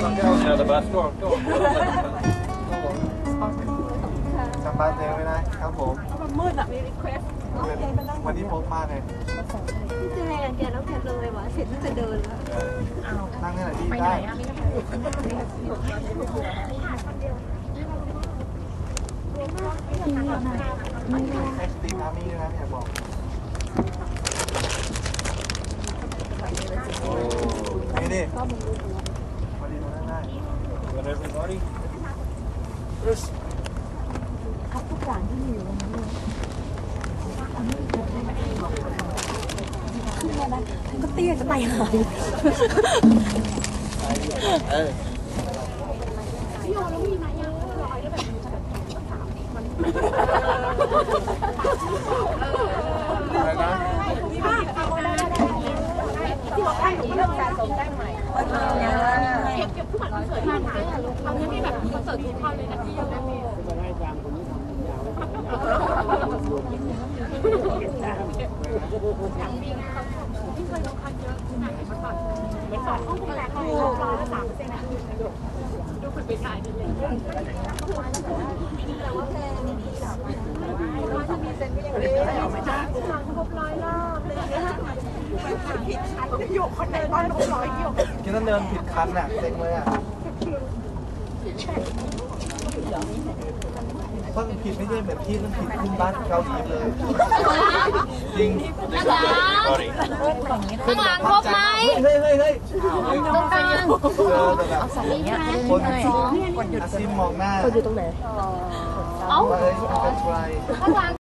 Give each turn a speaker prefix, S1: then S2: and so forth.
S1: Yeah, the best. Go on, go on.
S2: จำบ้านเจไม่ได้ครับผม
S3: มืดอ่ะมีรีเควส
S2: วันนี้พบมากเลย
S3: พี่เจแกแล้วแกเลยวะเสร็จที่จะเดินแล้ว
S2: นั่งนี่แหละดีได้ เอ็กซ์ตรีมอาร์มี่ด้วยนะอยากบอกนี่ดิมาดีมาได้
S1: When everybody.
S3: ครับทุกอย่างที่มีอยู่ตรงนี้ขึ้นมานะก็เตี้ยจะไปหายพี่โอแล้วมีไหมยังลอยแล้วแบบ
S2: อะไรนะ
S3: ที่บอกให้เรื่องการส่งได้ใหม่เก็บทุกวันคอนเสิร์ตที่มันทำให้มีแบบคอนเสิร์ตทุกครั้งเลยนะที่ยังไม่มีที่เคยลงคันเยอะขนาดมันแบบไม่สอนห้องแรกเลย3%นะดูคนไปถ่ายเลยแต่ว่าแพงเราจะมีเซนก็ยังดีฟังครบ100 รอบเลยผิดคันโยกคนไหนบ้าน100โยก
S2: คิดว่าเดินผิดคันน่ะเซ็งเลยอ่ะเพราะผิดไม่ใช่แบบที่มันผิดขึ้นบ้านเกาหลีเลยจริง
S4: ข้างหลังครบไหม
S2: เฮ้ย
S4: ตรงกลาง
S2: เจอแต่แบบคนอาซิมมองหน้า
S3: อยู่ตรงไหน
S2: ว่าเฮ้ยเป็นใคร
S4: ข้างหลัง